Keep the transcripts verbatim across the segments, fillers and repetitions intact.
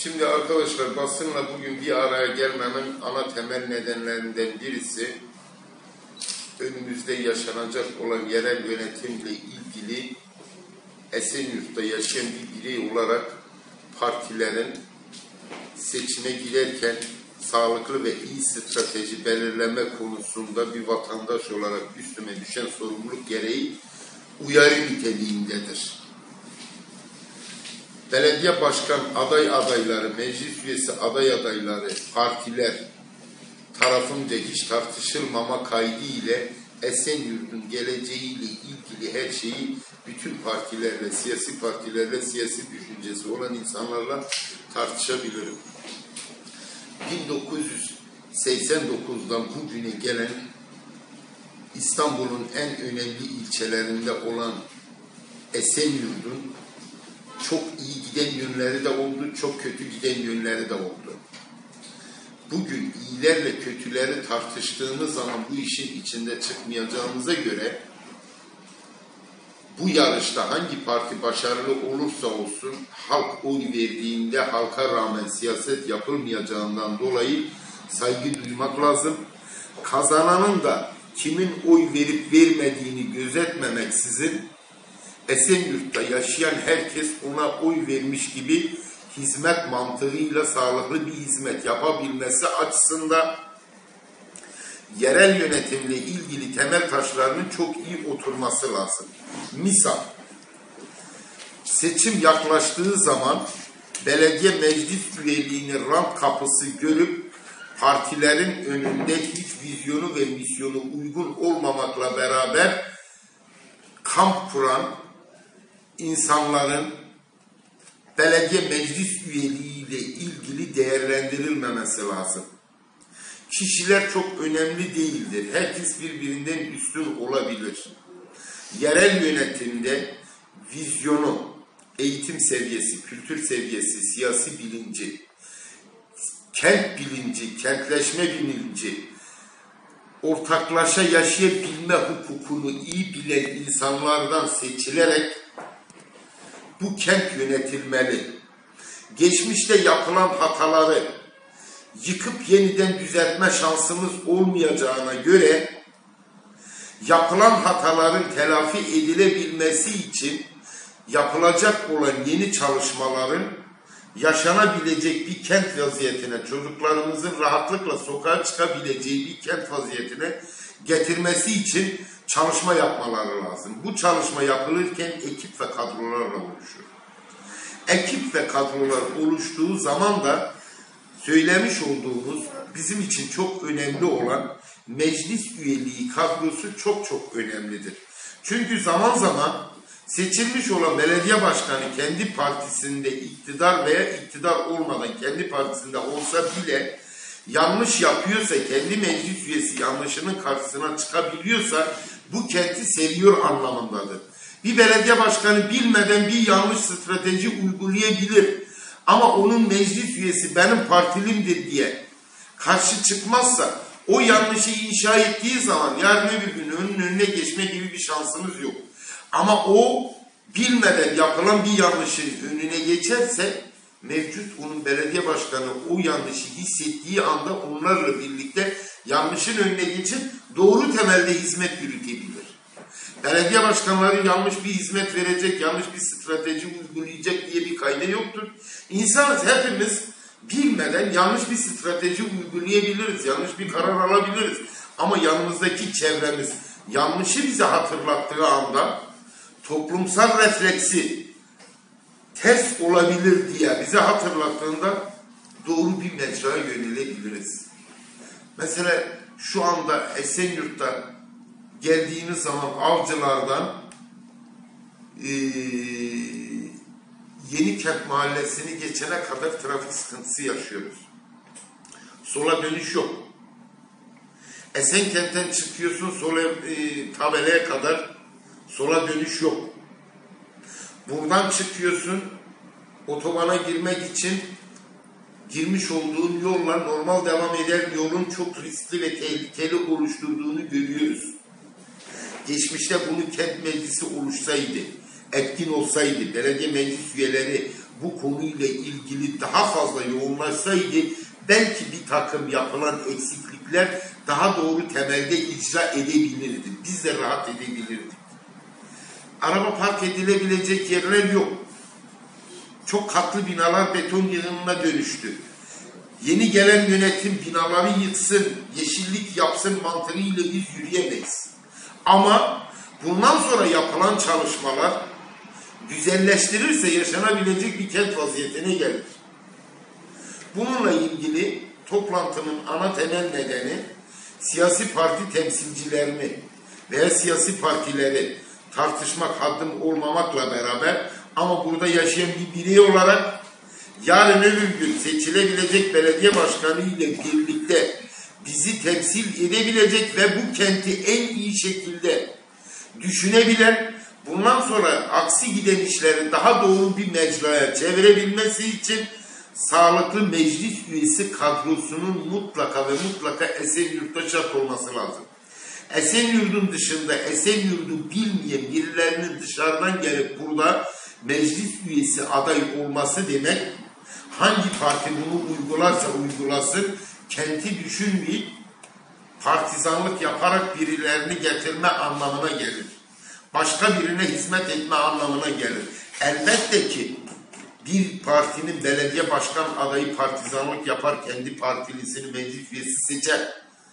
Şimdi arkadaşlar, basınla bugün bir araya gelmemin ana temel nedenlerinden birisi önümüzde yaşanacak olan yerel yönetimle ilgili Esenyurt'ta yaşayan bir birey olarak partilerin seçime girerken sağlıklı ve iyi strateji belirleme konusunda bir vatandaş olarak üstüme düşen sorumluluk gereği uyarı niteliğindedir. Belediye başkan aday adayları, meclis üyesi aday adayları, partiler tarafınca hiç tartışılmama kaydı ile Esenyurt'un geleceğiyle ilgili her şeyi bütün partilerle, siyasi partilerle, siyasi düşüncesi olan insanlarla tartışabilirim. bin dokuz yüz seksen dokuz'dan bugüne gelen İstanbul'un en önemli ilçelerinde olan Esenyurt'un çok iyi giden yönleri de oldu, çok kötü giden yönleri de oldu. Bugün iyilerle kötüleri tartıştığımız zaman bu işin içinde çıkmayacağımıza göre bu yarışta hangi parti başarılı olursa olsun halk oy verdiğinde halka rağmen siyaset yapılmayacağından dolayı saygı duymak lazım. Kazananın da kimin oy verip vermediğini gözetmemeksizin Esenyurt'ta yaşayan herkes ona oy vermiş gibi hizmet mantığıyla sağlıklı bir hizmet yapabilmesi açısından yerel yönetimle ilgili temel taşlarının çok iyi oturması lazım. Misal, seçim yaklaştığı zaman belediye meclis üyeliğini rant kapısı görüp partilerin önünde hiç vizyonu ve misyonu uygun olmamakla beraber kamp kuran insanların belediye meclis üyeliğiyle ilgili değerlendirilmemesi lazım. Kişiler çok önemli değildir. Herkes birbirinden üstün olabilir. Yerel yönetimde vizyonu, eğitim seviyesi, kültür seviyesi, siyasi bilinci, kent bilinci, kentleşme bilinci, ortaklaşa yaşayabilme hukukunu iyi bilen insanlardan seçilerek bu kent yönetilmeli. Geçmişte yapılan hataları yıkıp yeniden düzeltme şansımız olmayacağına göre yapılan hataların telafi edilebilmesi için yapılacak olan yeni çalışmaların yaşanabilecek bir kent vaziyetine, çocuklarımızın rahatlıkla sokağa çıkabileceği bir kent vaziyetine getirmesi için çalışma yapmaları lazım. Bu çalışma yapılırken ekip ve kadrolarla oluşur. Ekip ve kadrolar oluştuğu zaman da söylemiş olduğumuz bizim için çok önemli olan meclis üyeliği kadrosu çok çok önemlidir. Çünkü zaman zaman seçilmiş olan belediye başkanı kendi partisinde iktidar veya iktidar olmadan kendi partisinde olsa bile yanlış yapıyorsa, kendi meclis üyesi yanlışının karşısına çıkabiliyorsa bu kenti seviyor anlamındadır. Bir belediye başkanı bilmeden bir yanlış strateji uygulayabilir. Ama onun meclis üyesi benim partilimdir diye karşı çıkmazsa o yanlışı inşa ettiği zaman yarın öbür gün önün önüne geçme gibi bir şansınız yok. Ama o bilmeden yapılan bir yanlışın önüne geçerse mevcut onun belediye başkanı o yanlışı hissettiği anda onlarla birlikte yanlışın önüne geçip doğru temelde hizmet yürütebilir. Belediye başkanları yanlış bir hizmet verecek, yanlış bir strateji uygulayacak diye bir kaydı yoktur. İnsanız hepimiz bilmeden yanlış bir strateji uygulayabiliriz, yanlış bir karar alabiliriz. Ama yanımızdaki çevremiz yanlışı bize hatırlattığı anda toplumsal refleksi ters olabilir diye bize hatırlattığında doğru bir mecraya yönelebiliriz. Mesela şu anda Esenyurt'ta geldiğiniz zaman Avcılar'dan e, Yenikent Mahallesi'ni geçene kadar trafik sıkıntısı yaşıyoruz. Sola dönüş yok. Esenkent'ten çıkıyorsun sola, e, tabelaya kadar sola dönüş yok. Buradan çıkıyorsun otobana girmek için girmiş olduğun yolla normal devam eden yolun çok riskli ve tehlikeli oluşturduğunu görüyoruz. Geçmişte bunu kent meclisi oluşsaydı, etkin olsaydı, belediye meclis üyeleri bu konuyla ilgili daha fazla yoğunlaşsaydı belki bir takım yapılan eksiklikler daha doğru temelde icra edebilirdi. Biz de rahat edebilirdik. Araba park edilebilecek yerler yok. Çok katlı binalar beton yığınına dönüştü. Yeni gelen yönetim binaları yıksın, yeşillik yapsın mantığıyla biz yürüyemeyiz. Ama bundan sonra yapılan çalışmalar güzelleştirirse yaşanabilecek bir kent vaziyetine gelir. Bununla ilgili toplantının ana temel nedeni siyasi parti temsilcilerini veya siyasi partileri tartışmak, haddim olmamakla beraber ama burada yaşayan bir birey olarak yarın öbür gün seçilebilecek belediye başkanı ile birlikte bizi temsil edebilecek ve bu kenti en iyi şekilde düşünebilen, bundan sonra aksi giden işleri daha doğru bir mecraya çevirebilmesi için sağlıklı meclis üyesi kadrosunun mutlaka ve mutlaka Esenyurt'ta şart olması lazım. Esenyurt'un dışında Esenyurt'u bilmeyen birilerinin dışarıdan gelip burada meclis üyesi aday olması demek, hangi parti bunu uygularsa uygulasın, kenti düşünmeyip partizanlık yaparak birilerini getirme anlamına gelir. Başka birine hizmet etme anlamına gelir. Elbette ki bir partinin belediye başkan adayı partizanlık yapar, kendi partilisini meclis üyesi seçer.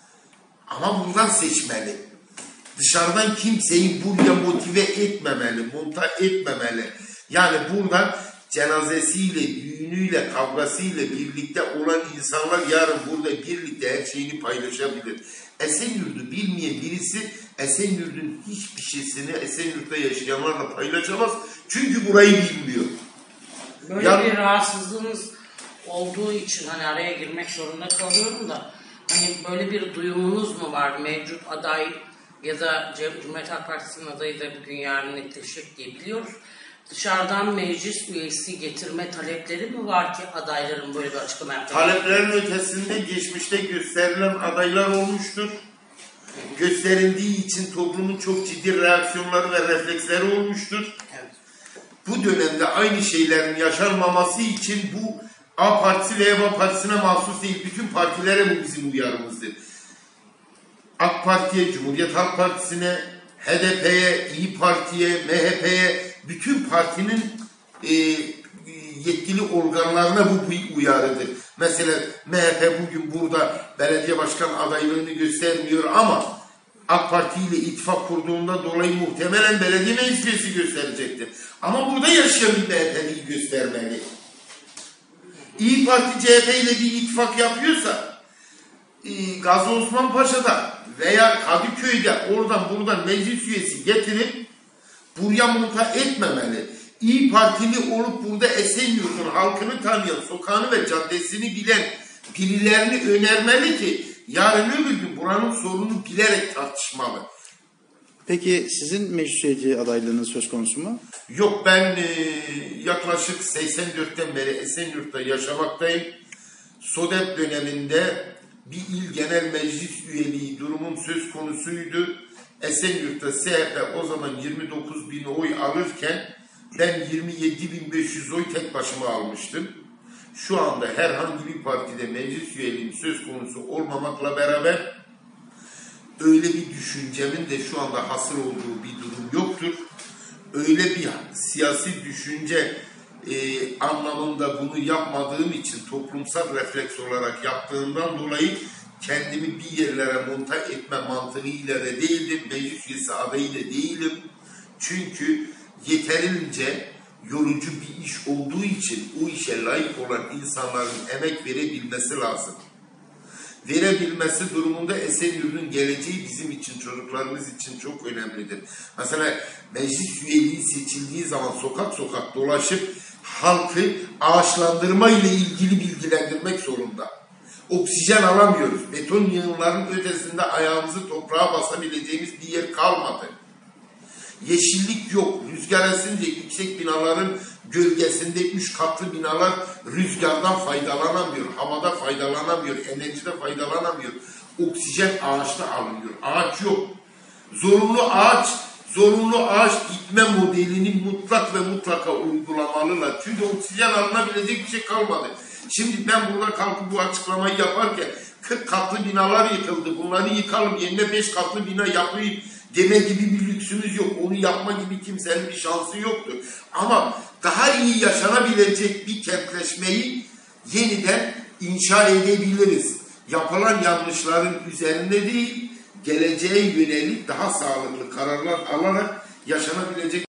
Ama buradan seçmeli. Dışarıdan kimseyi buraya motive etmemeli, monta etmemeli. Yani buradan cenazesiyle, düğünüyle, kavgasıyla birlikte olan insanlar yarın burada birlikte her şeyini paylaşabilir. Esenyurt'u bilmeyen birisi Esenyurt'un hiçbir şeysini Esenyurt'ta yaşayanlarla paylaşamaz. Çünkü burayı bilmiyor. Böyle ya, bir rahatsızlığınız olduğu için hani araya girmek zorunda kalıyorum da hani böyle bir duyumunuz mu var? Mevcut aday ya da Cumhuriyet Halk Partisi'nin adayı da bugün yarın netleşecek diye biliyoruz. Dışarıdan meclis üyesi getirme talepleri mi var ki adayların böyle bir açıklama yaptığı? Taleplerin ötesinde geçmişte gösterilen adaylar olmuştur. Gösterildiği için toplumun çok ciddi reaksiyonları ve refleksleri olmuştur. Evet. Bu dönemde aynı şeylerin yaşanmaması için bu A Partisi ve E V A Partisi'ne mahsus değil. Bütün partilere bu bizim uyarımızdır. AK Parti'ye, Cumhuriyet Halk Partisi'ne, H D P'ye, İYİ Parti'ye, M H P'ye, bütün partinin e, yetkili organlarına bu bir uyarıdır. Mesela M H P bugün burada belediye başkan adaylığını göstermiyor ama AK Parti ile ittifak kurduğunda dolayı muhtemelen belediye meclis üyesi gösterecektir. Ama burada yaşayan bir M H P'liyi göstermeli. İYİ Parti C H P ile bir ittifak yapıyorsa e, Gazi Osman Paşa'da veya Kadıköy'de oradan buradan meclis üyesi getirip buraya monta etmemeli. İYİ Partili olup burada Esenyurt'un halkını tanıyan, sokağını ve caddesini bilen birilerini önermeli ki yarın öbür gün buranın sorunu bilerek tartışmalı. Peki sizin meclis üyeliği adaylığınız söz konusu mu? Yok, ben e, yaklaşık seksen dörtten beri Esenyurt'ta yaşamaktayım. SODEP döneminde bir il genel meclis üyeliği durumum söz konusuydu. Esenyurt'ta S H P o zaman yirmi dokuz bin oy alırken ben yirmi yedi bin beş yüz oy tek başıma almıştım. Şu anda herhangi bir partide meclis üyeliğim söz konusu olmamakla beraber öyle bir düşüncemin de şu anda hasıl olduğu bir durum yoktur. Öyle bir siyasi düşünce e, anlamında bunu yapmadığım için toplumsal refleks olarak yaptığımdan dolayı kendimi bir yerlere monta etme mantığıyla da değildim. Meclis üyesi adayı da değilim. Çünkü yeterince yorucu bir iş olduğu için o işe layık olan insanların emek verebilmesi lazım. Verebilmesi durumunda Esenyurt'un geleceği bizim için, çocuklarımız için çok önemlidir. Mesela meclis üyeliği seçildiği zaman sokak sokak dolaşıp halkı ağaçlandırma ile ilgili bilgilendirmek zorunda. Oksijen alamıyoruz. Beton yığınların ötesinde ayağımızı toprağa basabileceğimiz bir yer kalmadı. Yeşillik yok. Rüzgar esince yüksek binaların gölgesinde üç katlı binalar rüzgardan faydalanamıyor. Havada faydalanamıyor. Enerjide faydalanamıyor. Oksijen ağaçta alınıyor. Ağaç yok. Zorunlu ağaç zorunlu ağaç dikme modelini mutlak ve mutlaka uygulamalılar. Çünkü oksijen alınabilecek bir şey kalmadı. Şimdi ben burada kalkıp bu açıklamayı yaparken kırk katlı binalar yıkıldı. Bunları yıkalım, yerine beş katlı bina yapayım deme gibi bir lüksümüz yok. Onu yapma gibi kimsenin bir şansı yoktu. Ama daha iyi yaşanabilecek bir kentleşmeyi yeniden inşa edebiliriz. Yapılan yanlışların üzerinde değil, geleceğe yönelik daha sağlıklı kararlar alarak yaşanabilecek